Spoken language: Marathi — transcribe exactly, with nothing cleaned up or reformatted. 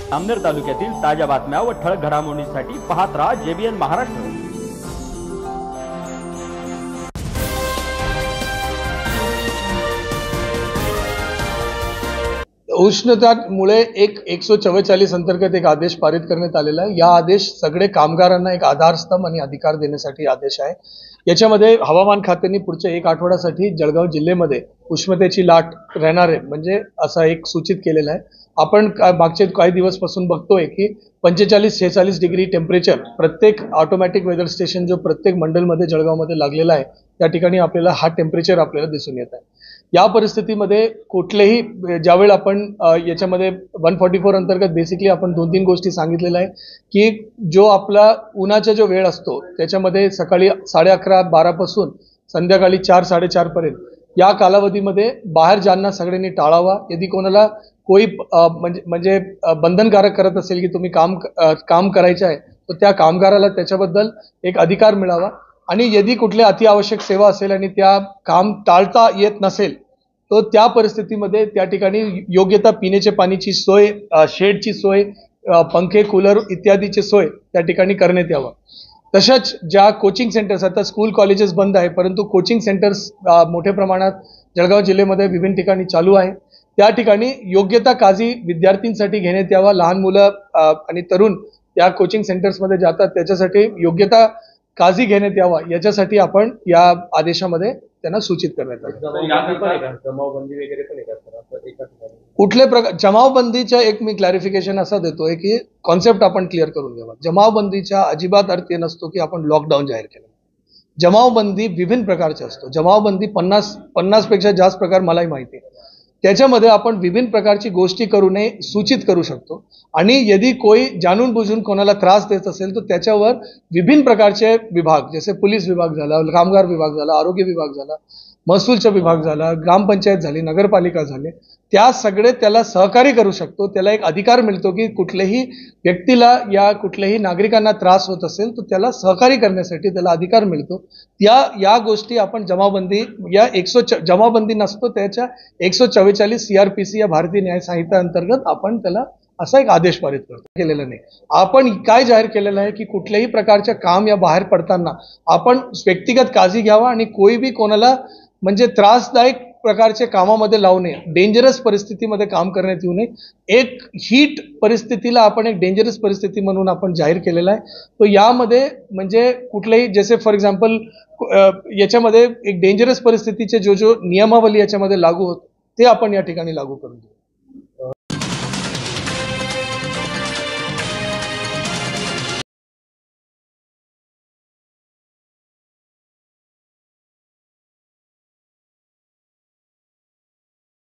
अमनेर तालुक्यातील ताज्या बातम्या व ठळक घडामोडींसाठी पाहत राहा जेबीएन महाराष्ट्र। उष्णतेमुळे एक एकशे चव्वेचाळीस अंतर्गत एक आदेश पारित करण्यात आलेला आहे। या आदेश सगळे कामगारांना एक आधारस्तंभ आणि अधिकार देण्यासाठी आदेश आहे। याच्यामध्ये हवामान खात्याने पुढच्या एक आठवड्यासाठी जळगाव जिल्ह्यामध्ये उष्णतेची लाट राहणार आहे म्हणजे असा एक सूचित केलेला आहे। आपण मागचे काही दिवसपासून बघतोय की पंचेचाळीस शेहेचाळीस डिग्री टेम्परेचर प्रत्येक ऑटोमॅटिक वेदर स्टेशन जो प्रत्येक मंडलमध्ये जळगावमध्ये लागलेला आहे त्या ठिकाणी आपल्याला हा टेम्परेचर आपल्याला दिसून येत आहे। या परिस्थितीमध्ये कुठलेही ज्यावेळी आपण याच्यामध्ये वन फोर्टी फोर अंतर्गत बेसिकली आपण दोन तीन गोष्टी सांगितलेल्या आहे की जो आपला उन्हाचा जो वेळ असतो त्याच्यामध्ये सकाळी साडे अकरा बारा पासून संध्याकाळी चार साडेचार पर्यंत या कालावधीमध्ये बाहेर जाणं सगळ्यांनी टाळावा। यदि कोणाला कोई म्हणजे म्हणजे बंधनकारक करत असेल की तुम्ही काम काम करायचं आहे तर त्या कामगाराला त्याच्याबद्दल एक अधिकार मिळावा आणि यदि कुठल्या अतिआवश्यक सेवा असेल आणि त्या काम टाळता येत नसेल तो त्या परिस्थितीमध्ये त्या ठिकाणी योग्यता पिण्याच्या पाण्याची सोय, शेडची सोय, पंखे कूलर इत्यादीची सोय त्या ठिकाणी करण्यात यावं। तसंच ज्या कोचिंग सेंटर्स आता स्कूल कॉलेजेस बंद आहे परंतु कोचिंग सेंटर्स मोठ्या प्रमाणात जळगाव जिल्ह्यामध्ये विभिन्न ठिकाणी चालू आहे। त्या ठिकाणी योग्यता काळजी विद्यार्थ्यांसाठी घेण्यात यावा। लहान मुलं आणि तरुण त्या कोचिंग सेंटर्समध्ये जातात त्याच्यासाठी योग्यता काळजी घेण्यात यावा याच्यासाठी आपण या आदेशामध्ये त्यांना सूचित करण्यात आलं। कुठल्या प्रकार जमावबंदीच्या एक मी क्लॅरिफिकेशन असा देतोय की कॉन्सेप्ट आपण क्लिअर करून घ्यावा। जमावबंदीचा अजिबात अर्थ नसतो की आपण लॉकडाऊन जाहीर केलं। जमावबंदी विभिन्न प्रकारचे असतो। जमावबंदी पन्नास पन्नास पेक्षा जास्त प्रकार मलाही माहिती आहे। त्याच्यामध्ये आपण विभिन्न प्रकारची गोष्टी करू नये सूचित करू शकतो आणि यदि कोई जाणून बुजून कोणाला त्रास देत असेल तर त्याच्यावर विभिन्न प्रकारचे विभाग जसे पोलीस विभाग झाला, कामगार विभाग झाला, आरोग्य विभाग झाला, महसूलचा विभाग झाला, ग्रामपंचायत झाली, नगरपालिका झाली, त्या सगळे त्याला सहकार्य करू शकतो। त्याला एक अधिकार मिळतो की कुठल्याही व्यक्तीला या कुठल्याही नागरिकांना त्रास होत असेल तर त्याला सहकार्य करण्यासाठी त्याला अधिकार मिळतो। त्या या गोष्टी आपण जमावबंदी या एकशे जमावबंदी नसतो त्याच्या एकशे चव्वेचाळीस सीआरपीसी या भारतीय न्याय संहिता अंतर्गत आपण त्याला असा एक आदेश पारित करतो केलेला नाही। आपण काय जाहीर केलेलं आहे की कुठल्याही प्रकारच्या काम या बाहेर पडताना आपण व्यक्तिगत काळजी घ्यावा आणि कोई भी कोणाला म्हणजे त्रासदायक प्रकारचे कामामध्ये लावू नये, डेंजरस परिस्थितीमध्ये काम करण्यात येऊ नये। एक हीट परिस्थितीला आपण एक डेंजरस परिस्थिती म्हणून आपण जाहीर केलेला आहे। तो यामध्ये म्हणजे कुठलेही जसे फॉर एक्झाम्पल याच्यामध्ये एक डेंजरस परिस्थितीचे जो जो नियमावली याच्यामध्ये लागू होत ते आपण या ठिकाणी लागू करून देऊ।